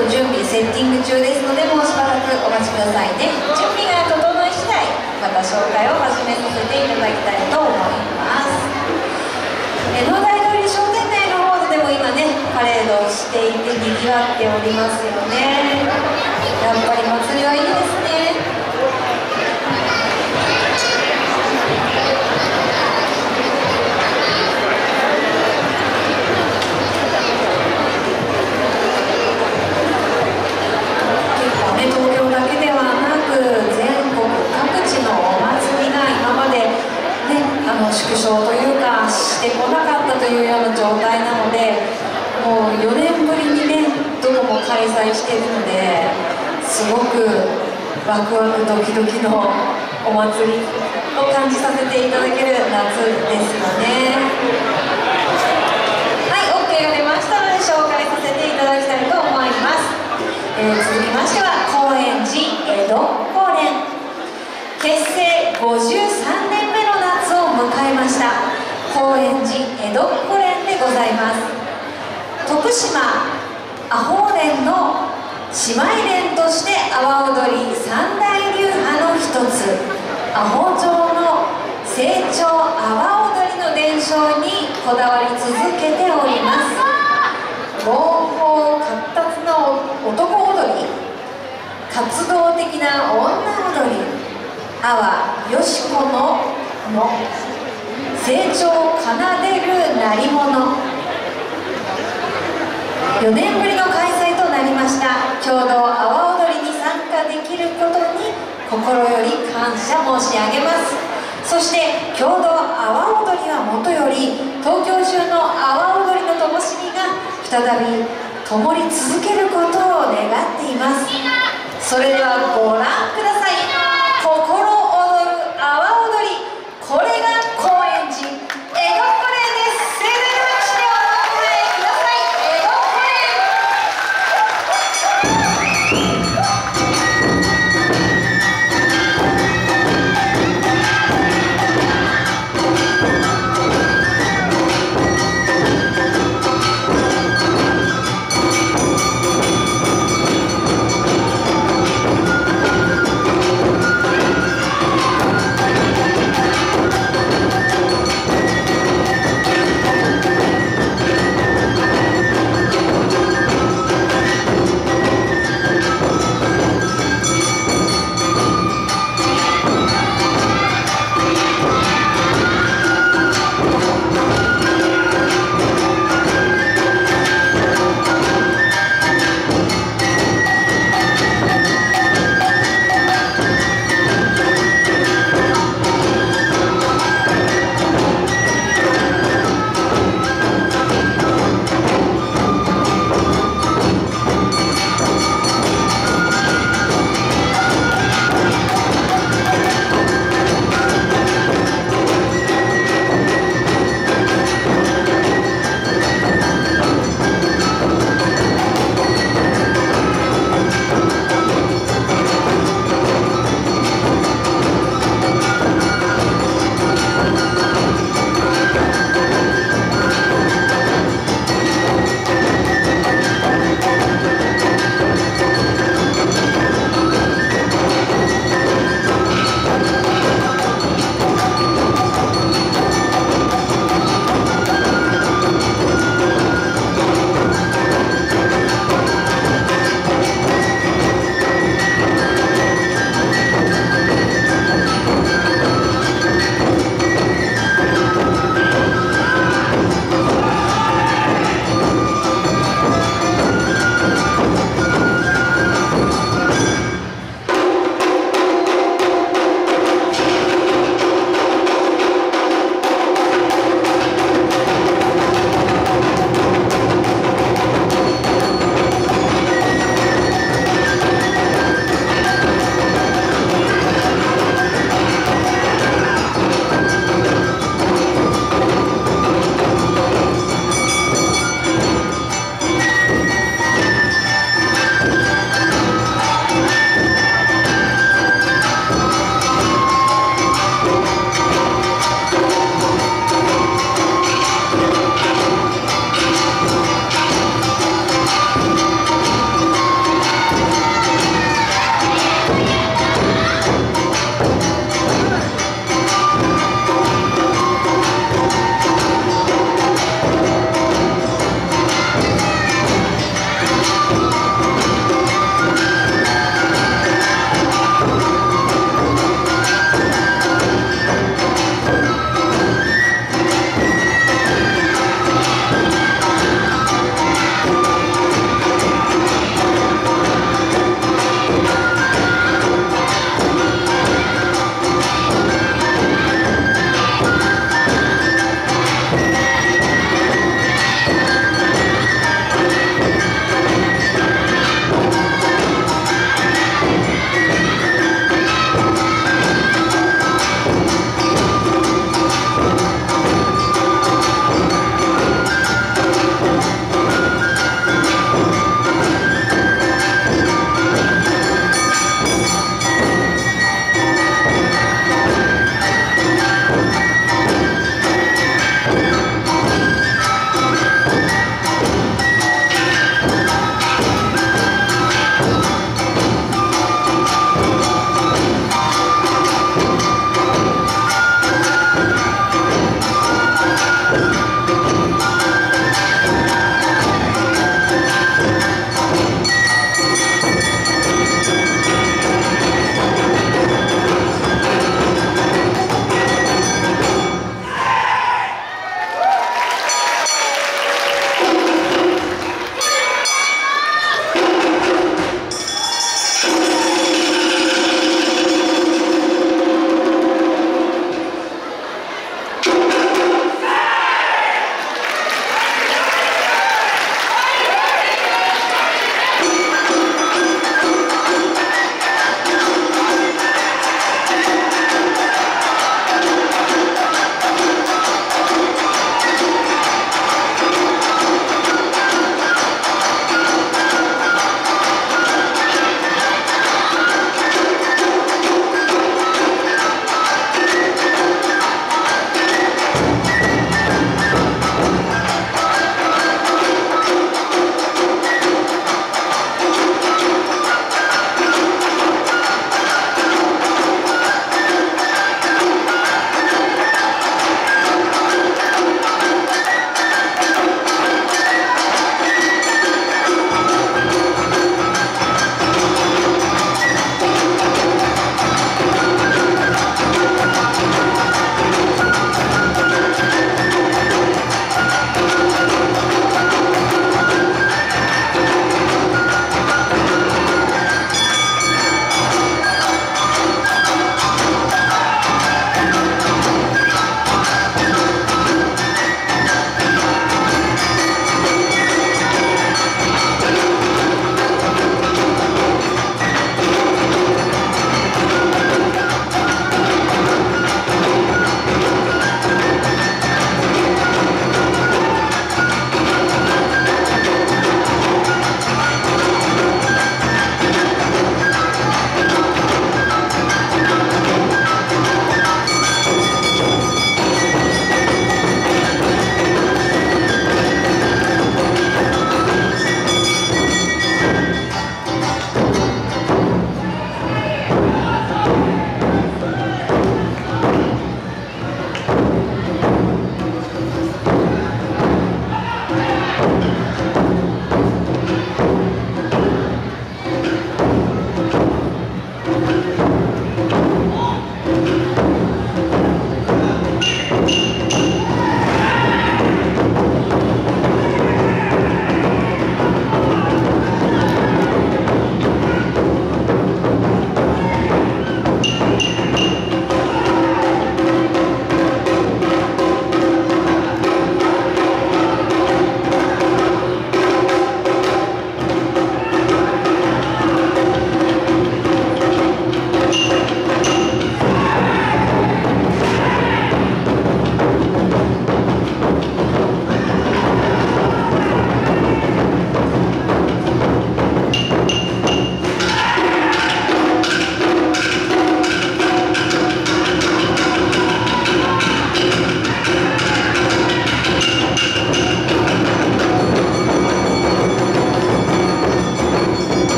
と準備セッティング中ですので、もうしばらくお待ちくださいね。準備が整い次第また紹介を始めさせていただきたいと思います。農大通り商店街の方でも今ねパレードをしていてにぎわっておりますよね。やっぱり祭りはいいですね。東京だけではなく全国各地のお祭りが今まで、ね、縮小というかしてこなかったというような状態なので、もう4年ぶりにねどこも開催しているので、すごくワクワクドキドキのお祭りを感じさせていただける夏ですよね。はい、 OK が出ましたので紹介させていただきたいと思います。続きましては高円寺江戸紅蓮、結成53年目の夏を迎えました高円寺江戸紅蓮でございます。徳島阿呆蓮の姉妹蓮として阿波踊り三大流派の一つ、阿呆町の成長阿波踊りの伝承にこだわり続けております。豪放闊達の男踊り、活動的な女踊り、阿波よしこの成長を奏でる鳴り物、4年ぶりの開催となりました共同阿波踊りに参加できることに心より感謝申し上げます。そして共同阿波踊りはもとより東京中の阿波踊りの灯火が再び灯り続けることを願っています。それではご覧